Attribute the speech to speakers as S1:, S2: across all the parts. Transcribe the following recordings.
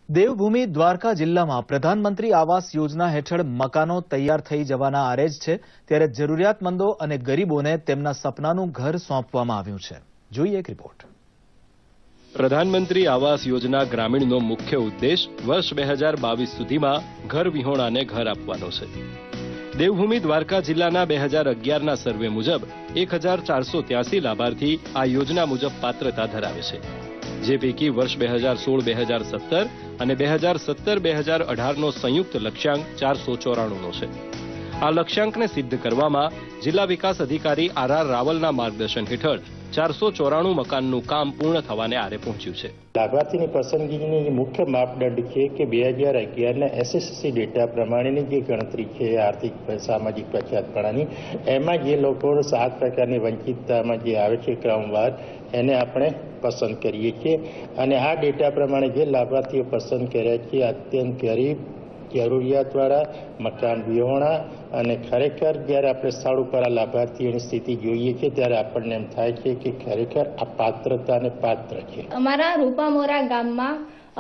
S1: દેવભૂમિ દ્વારકા જિલ્લામાં પ્રધાનમંત્રી આવાસ યોજના હેઠળ મકાનો તૈયાર થઈ જવાના આરેજ છે, ત્યારે જરૂરિયાતમંદો અને ગરીબોને તેમના સપનાનું ઘર સોંપવામાં આવ્યું છે. જોઈએ એક રિપોર્ટ.
S2: પ્રધાનમંત્રી આવાસ યોજના ગ્રામીણનો મુખ્ય ઉદ્દેશ વર્ષ 2022 સુધીમાં ઘર વિહોણાને ઘર આપવાનો છે. દેવભૂમિ દ્વારકા જિલ્લાના 2011ના સર્વે મુજબ 1483 લાભાર્થી આ યોજના મુજબ પાત્રતા ધરાવે છે. જે પૈકી વર્ષ 2016-2017 અને 2017-2018નો સંયુક્ત લક્ષ્યાંક 494નો છે. આ લક્ષ્યાંકને સિદ્ધ કરવામાં જિલ્લા વિકાસ અધિકારી આર રાવલના માર્ગદર્શન હેઠળ 494 મકાનનું કામ પૂર્ણ થવાને આરે પહોંચ્યું છે.
S3: લાભાર્થીની પસંદગીની મુખ્ય માપદંડ છે કે 2011ના એસએસસી ડેટા પ્રમાણેની જે ગણતરી છે આર્થિક સામાજિક પછાતપણાની, એમાં જે લોકો 7 પ્રકારની વંચિતતામાં જે આવે છે ક્રમવાર, એને આપણે પસંદ કરીએ છીએ. અને આ ડેટા પ્રમાણે જે લાભાર્થીઓ પસંદ કર્યા છે અત્યંત ગરીબ, જરૂરિયાતવાળા, મકાન વિહોણા, અને ખરેખર જ્યારે આપણે સ્થળ ઉપર આ લાભાર્થીઓની સ્થિતિ જોઈએ છીએ ત્યારે આપણને એમ થાય છે કે ખરેખર આ પાત્રતાને પાત્ર છે.
S4: અમારા રૂપામોરા ગામમાં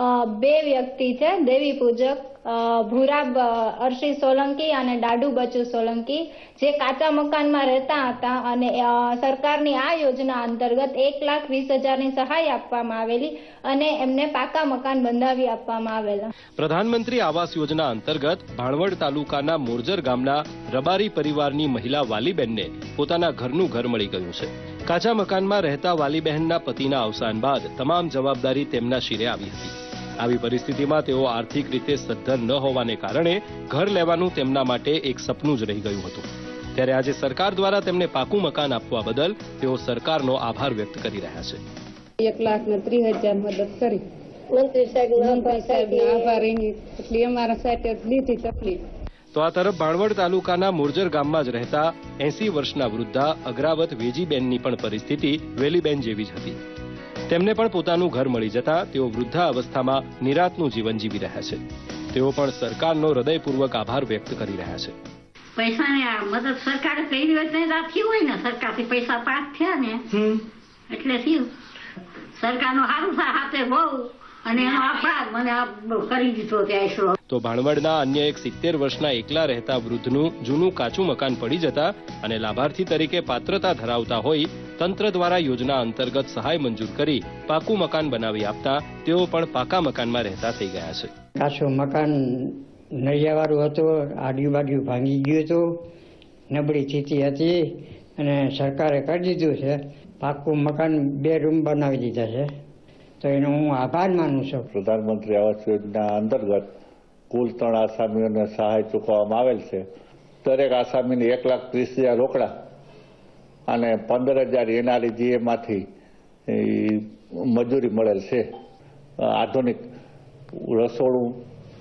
S4: 2 વ્યક્તિ છે, દેવી પૂજક ભૂરા અર્શી સોલંકી અને ડાડુ બચુ સોલંકી, જે કાચા મકાનમાં રહેતા હતા અને સરકારની આ યોજના અંતર્ગત 1,20,000ની સહાય આપવામાં આવેલી અને એમને પાકા મકાન બંધાવી આપવામાં આવેલા.
S2: પ્રધાનમંત્રી આવાસ યોજના અંતર્ગત ભાણવડ તાલુકાના મોરજર ગામના રબારી પરિવારની મહિલા વાલીબેનને પોતાના ઘરનું ઘર મળી ગયું છે. કાચા મકાનમાં રહેતા વાલીબહેનના પતિના અવસાન બાદ તમામ જવાબદારી તેમના શિરે આવી હતી. આવી પરિસ્થિતિમાં તેઓ આર્થિક રીતે સદ્ધર ન હોવાને કારણે ઘર લેવાનું તેમના માટે એક સપનું જ રહી ગયું હતું. ત્યારે આજે સરકાર દ્વારા તેમને પાકું મકાન આપવા બદલ તેઓ સરકારનો આભાર વ્યક્ત કરી રહ્યા છે.
S5: 1,30,000 મદદ કરી મંત્રી સાહેબને આભારી, એટલે અમારા સાથે લીધી તકલીફ.
S2: તો આ તરફ ભાણવડ તાલુકાના મોરજર ગામમાં જ રહેતા 80 વર્ષના વૃદ્ધા અગ્રાવત વેજીબેનની પણ પરિસ્થિતિ વેલીબેન જેવી જ હતી. તેમને પણ પોતાનું ઘર મળી જતા તેઓ વૃદ્ધા અવસ્થામાં નિરાંતનું જીવન જીવી રહ્યા છે. તેઓ પણ સરકારનો હૃદયપૂર્વક આભાર વ્યક્ત કરી રહ્યા છે.
S6: પૈસાની આ મદદ સરકારે કઈ દિવસ થયું હોય ને, સરકારથી પૈસા પાસ થયા ને એટલે થયું. સરકારનો સારું હાથે બહુ અને એનો આભાર મને કરી દીધો ત્યાં.
S2: તો ભાણવડના અન્ય એક 70 વર્ષના એકલા રહેતા વૃદ્ધનું જૂનું કાચું મકાન પડી જતા અને લાભાર્થી તરીકે પાત્રતા ધરાવતા હોય તંત્ર દ્વારા યોજના અંતર્ગત સહાય મંજૂર કરી પાકું મકાન બનાવી આપતા તેઓ પણ પાકા મકાનમાં રહેતા થઈ ગયા છે.
S7: કાચું મકાન નળિયાવાળું હતું, આડિયું બાડિયું ભાંગી ગયું હતું, નબળી સ્થિતિ હતી અને સરકારે કરી દીધું છે. પાકું મકાન 2 રૂમ બનાવી દીધા છે, તો એનો હું આભાર માનું છું.
S8: પ્રધાનમંત્રી આવાસ યોજના અંતર્ગત કુલ 3 આસામીઓને સહાય ચૂકવવામાં આવેલ છે. દરેક આસામીને 1,30,000 રોકડા અને 15,000 એનઆરજીએમાંથી મજૂરી મળેલ છે. આધુનિક રસોડું,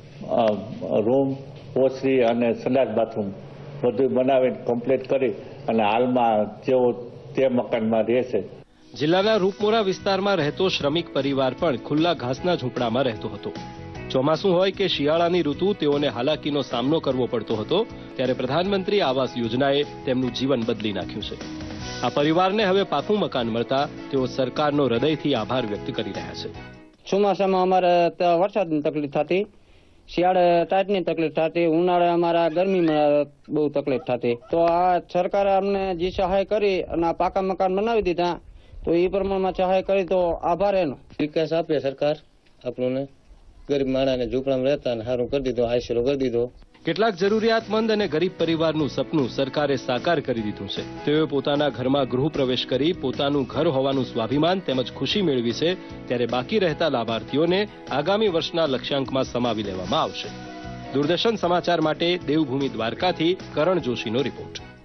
S8: રૂમ, ઓસરી અને સંડાસ બાથરૂમ બધું બનાવીને કમ્પ્લીટ કરી અને હાલમાં જેઓ તે મકાનમાં રહે છે.
S2: જિલ્લાના રૂપમોરા વિસ્તારમાં રહેતો શ્રમિક પરિવાર પણ ખુલ્લા ઘાસના ઝૂંપડામાં રહેતો હતો. ચોમાસું હોય કે શિયાળાની ઋતુ તેઓને હાલાકીનો સામનો કરવો પડતો હતો. ત્યારે પ્રધાનમંત્રી આવાસ યોજનાએ તેમનું જીવન બદલી નાખ્યું છે. આ પરિવારને હવે પાકું મકાન મળતા તેઓ સરકારનો હૃદયથી આભાર વ્યક્ત કરી રહ્યા છે.
S9: ચોમાસામાં અમારે વરસાદની તકલીફ થતી, શિયાળે ટાઈટની તકલીફ થતી, ઉનાળે અમારા ગરમીમાં બહુ તકલીફ થતી. તો આ સરકારે અમને જે સહાય કરી અને આ પાકા મકાન બનાવી દીધા, તો એ પ્રમાણમાં સહાય કરી તો આભાર એનો. વિકાસ આપે સરકાર આપણને, ગરીબ માણસને ઝૂંપડામાં રહેતા ને સારું કરી દીધો, આશરો કરી દીધો.
S2: કેટલાક જરૂરિયાતમંદ અને ગરીબ પરિવારનું સપનું સરકારે સાકાર કરી દીધું છે. તેઓએ પોતાના ઘરમાં ગૃહ પ્રવેશ કરી પોતાનું ઘર હોવાનું સ્વાભિમાન તેમજ ખુશી મેળવી છે. ત્યારે બાકી રહેતા લાભાર્થીઓને આગામી વર્ષના લક્ષ્યાંકમાં સમાવી લેવામાં આવશે. દૂરદર્શન સમાચાર માટે દેવભૂમિ દ્વારકાથી કરણ જોશીનો રિપોર્ટ.